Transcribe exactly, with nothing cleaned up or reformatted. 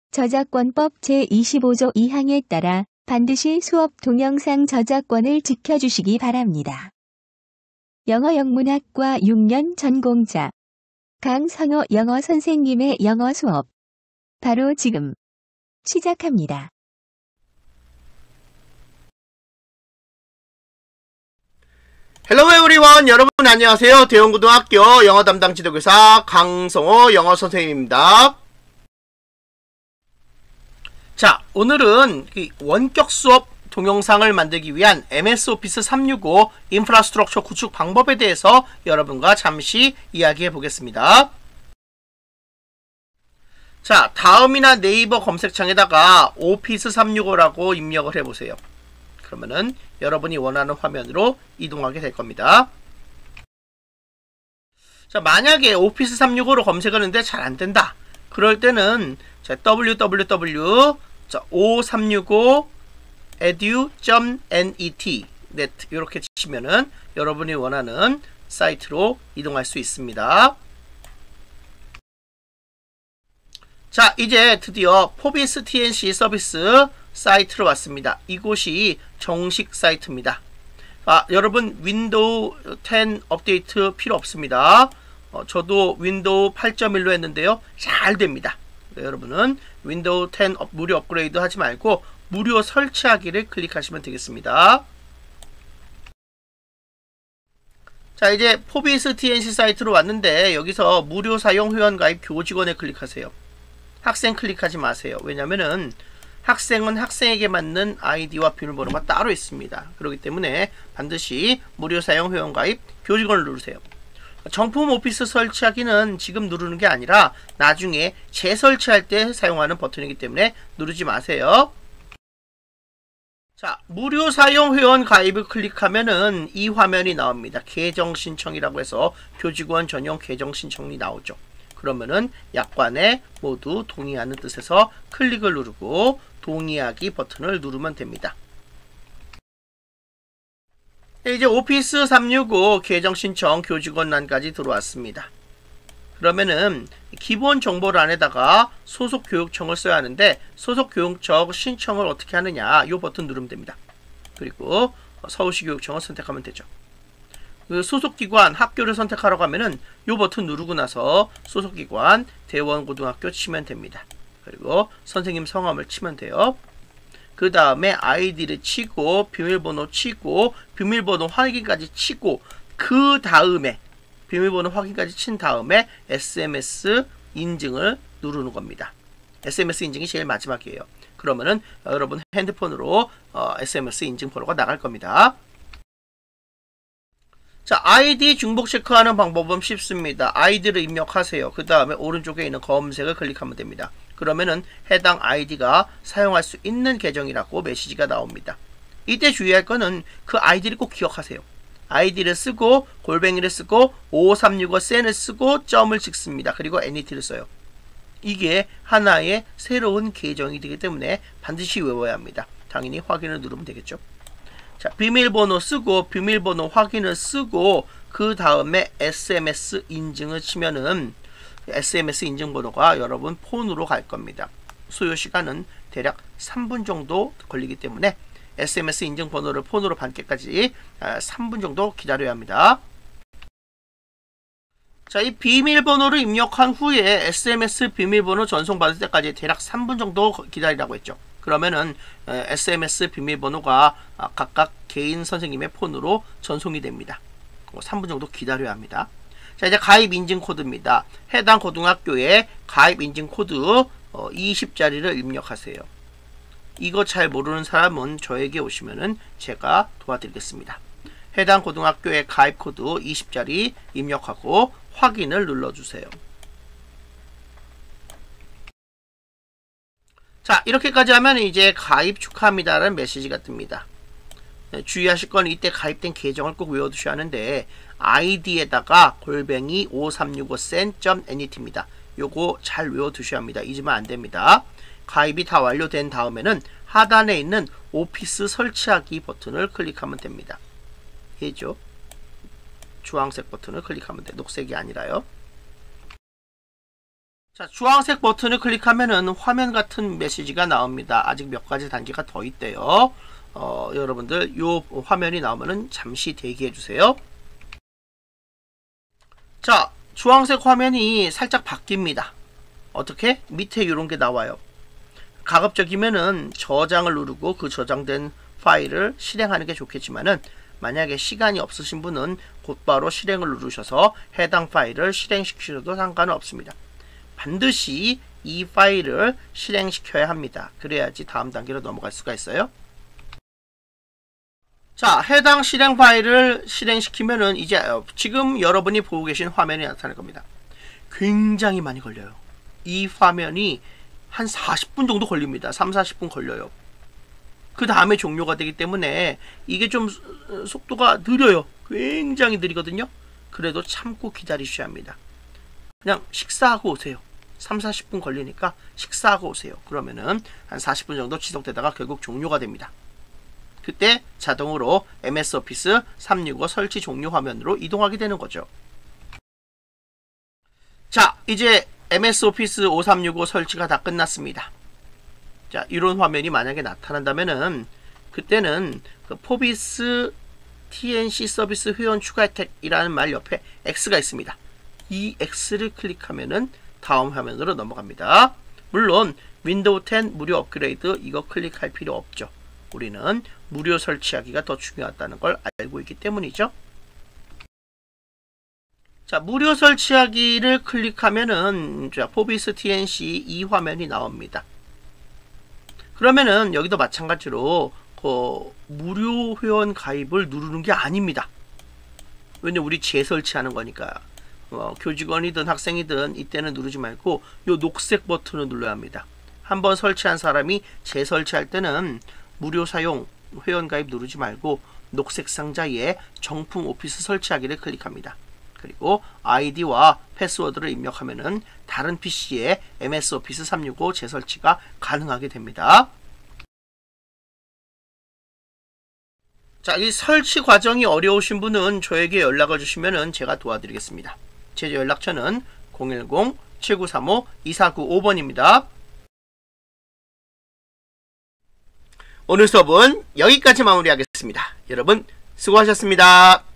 저작권법 제이십오조 이항에 따라 반드시 수업 동영상 저작권을 지켜주시기 바랍니다. 영어 영문학과 육 년 전공자 강선호 영어 선생님의 영어 수업 바로 지금 시작합니다. Hello everyone! 여러분 안녕하세요. 대원고등학교 영어 담당 지도교사 강성호 영어 선생님입니다. 자, 오늘은 원격 수업 동영상을 만들기 위한 엠에스 오피스 삼백육십오 인프라스트럭처 구축 방법에 대해서 여러분과 잠시 이야기해 보겠습니다. 자, 다음이나 네이버 검색창에다가 오피스 삼백육십오라고 입력을 해보세요. 그러면은 여러분이 원하는 화면으로 이동하게 될 겁니다. 자, 만약에 오피스 삼백육십오로 검색하는데 잘 안된다. 그럴 때는 자, 더블유 더블유 더블유 자, 오삼육오 에듀 닷 넷 이렇게 치시면은 여러분이 원하는 사이트로 이동할 수 있습니다. 자, 이제 드디어 포비스 티엔씨 서비스 사이트로 왔습니다. 이곳이 정식 사이트입니다. 아, 여러분 윈도우 텐 업데이트 필요 없습니다. 어, 저도 윈도우 팔 점 일로 했는데요. 잘 됩니다. 네, 여러분은 윈도우 텐 업, 무료 업그레이드 하지 말고 무료 설치하기를 클릭하시면 되겠습니다. 자, 이제 포비스 티엔씨 사이트로 왔는데 여기서 무료 사용 회원 가입 교직원에 클릭하세요. 학생 클릭하지 마세요. 왜냐면은 학생은 학생에게 맞는 아이디와 비밀번호가 따로 있습니다. 그렇기 때문에 반드시 무료 사용 회원 가입 교직원을 누르세요. 정품 오피스 설치하기는 지금 누르는 게 아니라 나중에 재설치할 때 사용하는 버튼이기 때문에 누르지 마세요. 자, 무료 사용 회원 가입을 클릭하면은 이 화면이 나옵니다. 계정 신청이라고 해서 교직원 전용 계정 신청이 나오죠. 그러면은 약관에 모두 동의하는 뜻에서 클릭을 누르고 동의하기 버튼을 누르면 됩니다. 이제 오피스 삼백육십오 계정 신청 교직원란까지 들어왔습니다. 그러면은 기본 정보란에다가 소속 교육청을 써야 하는데 소속 교육청 신청을 어떻게 하느냐 이 버튼 누르면 됩니다. 그리고 서울시 교육청을 선택하면 되죠. 그 소속기관 학교를 선택하라고 하면은 이 버튼 누르고 나서 소속기관 대원고등학교 치면 됩니다. 그리고 선생님 성함을 치면 돼요. 그 다음에 아이디를 치고 비밀번호 치고 비밀번호 확인까지 치고 그 다음에 비밀번호 확인까지 친 다음에 에스엠에스 인증을 누르는 겁니다. 에스엠에스 인증이 제일 마지막이에요. 그러면은 여러분 핸드폰으로 어, 에스엠에스 인증 번호가 나갈 겁니다. 자, 아이디 중복 체크하는 방법은 쉽습니다. 아이디를 입력하세요. 그 다음에 오른쪽에 있는 검색을 클릭하면 됩니다. 그러면은 해당 아이디가 사용할 수 있는 계정이라고 메시지가 나옵니다. 이때 주의할 거는 그 아이디를 꼭 기억하세요. 아이디를 쓰고 골뱅이를 쓰고 오삼육오 센을 쓰고 점을 찍습니다. 그리고 넷을 써요. 이게 하나의 새로운 계정이 되기 때문에 반드시 외워야 합니다. 당연히 확인을 누르면 되겠죠. 자, 비밀번호 쓰고 비밀번호 확인을 쓰고 그 다음에 에스엠에스 인증을 치면은 에스엠에스 인증번호가 여러분 폰으로 갈 겁니다. 소요시간은 대략 삼 분 정도 걸리기 때문에 에스엠에스 인증번호를 폰으로 받기까지 삼 분 정도 기다려야 합니다. 자, 이 비밀번호를 입력한 후에 에스엠에스 비밀번호 전송받을 때까지 대략 삼 분 정도 기다리라고 했죠. 그러면은 에스엠에스 비밀번호가 각각 개인 선생님의 폰으로 전송이 됩니다. 삼 분 정도 기다려야 합니다. 자, 이제 가입 인증 코드입니다. 해당 고등학교에 가입 인증 코드 이십 자리를 입력하세요. 이거 잘 모르는 사람은 저에게 오시면은 제가 도와드리겠습니다. 해당 고등학교의 가입 코드 이십 자리 입력하고 확인을 눌러주세요. 자, 이렇게까지 하면 이제 가입 축하합니다라는 메시지가 뜹니다. 네, 주의하실 건 이때 가입된 계정을 꼭 외워두셔야 하는데 아이디에다가 골뱅이 오삼육오 센 닷 넷입니다. 요거 잘 외워두셔야 합니다. 잊으면 안됩니다. 가입이 다 완료된 다음에는 하단에 있는 오피스 설치하기 버튼을 클릭하면 됩니다. 얘죠. 주황색 버튼을 클릭하면 돼. 녹색이 아니라요. 자, 주황색 버튼을 클릭하면은 화면 같은 메시지가 나옵니다. 아직 몇 가지 단계가 더 있대요. 어, 여러분들 요 화면이 나오면은 잠시 대기해 주세요. 자, 주황색 화면이 살짝 바뀝니다. 어떻게? 밑에 이런 게 나와요. 가급적이면은 저장을 누르고 그 저장된 파일을 실행하는 게 좋겠지만은 만약에 시간이 없으신 분은 곧바로 실행을 누르셔서 해당 파일을 실행시키셔도 상관은 없습니다. 반드시 이 파일을 실행시켜야 합니다. 그래야지 다음 단계로 넘어갈 수가 있어요. 자, 해당 실행 파일을 실행시키면은 이제 지금 여러분이 보고 계신 화면이 나타날 겁니다. 굉장히 많이 걸려요. 이 화면이 한 사십 분 정도 걸립니다. 삼, 사십 분 걸려요. 그 다음에 종료가 되기 때문에 이게 좀 속도가 느려요. 굉장히 느리거든요. 그래도 참고 기다리셔야 합니다. 그냥 식사하고 오세요. 삼, 사십 분 걸리니까 식사하고 오세요. 그러면은 한 사십 분 정도 지속되다가 결국 종료가 됩니다. 그때 자동으로 엠에스 오피스 삼백육십오 설치 종료 화면으로 이동하게 되는 거죠. 자, 이제 엠에스 오피스 오삼육오 설치가 다 끝났습니다. 자, 이런 화면이 만약에 나타난다면은 그때는 그 포비스 티엔씨 서비스 회원 추가 혜택이라는 말 옆에 X가 있습니다. 이 X를 클릭하면은 다음 화면으로 넘어갑니다. 물론 윈도우 텐 무료 업그레이드 이거 클릭할 필요 없죠. 우리는 무료 설치하기가 더 중요하다는 걸 알고 있기 때문이죠. 자, 무료 설치하기를 클릭하면은 자, 포비스 티엔씨 이 화면이 나옵니다. 그러면은 여기도 마찬가지로 그 무료 회원 가입을 누르는 게 아닙니다. 왜냐면 우리 재설치하는 거니까. 어, 교직원이든 학생이든 이때는 누르지 말고 요 녹색 버튼을 눌러야 합니다. 한번 설치한 사람이 재설치할 때는 무료 사용 회원가입 누르지 말고 녹색 상자에 정품 오피스 설치하기를 클릭합니다. 그리고 아이디와 패스워드를 입력하면은 다른 피시에 엠에스 오피스 삼백육십오 재설치가 가능하게 됩니다. 자, 이 설치 과정이 어려우신 분은 저에게 연락을 주시면은 제가 도와드리겠습니다. 제 연락처는 공일공 칠구삼오 이사구오 번입니다. 오늘 수업은 여기까지 마무리하겠습니다. 여러분 수고하셨습니다.